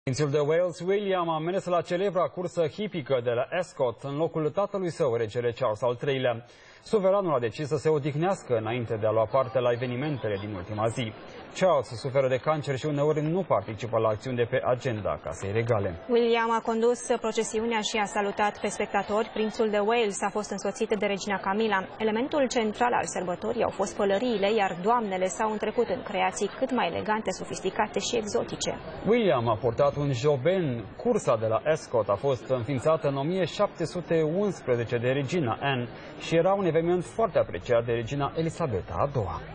Prințul de Wales, William, a mers la celebra cursă hipică de la Ascot, în locul tatălui său, regele Charles al III-lea. Suveranul a decis să se odihnească înainte de a lua parte la evenimentele din ultima zi. Charles suferă de cancer și uneori nu participă la acțiuni de pe agenda casei regale. William a condus procesiunea și a salutat pe spectatori. Prințul de Wales a fost însoțit de regina Camilla. Elementul central al sărbătorii au fost pălăriile, iar doamnele s-au întrecut în creații cât mai elegante, sofisticate și exotice. William a purtat un joben. Cursa de la Ascot a fost înființată în 1711 de regina Anne și era un eveniment foarte apreciat de regina Elisabeta a II-a.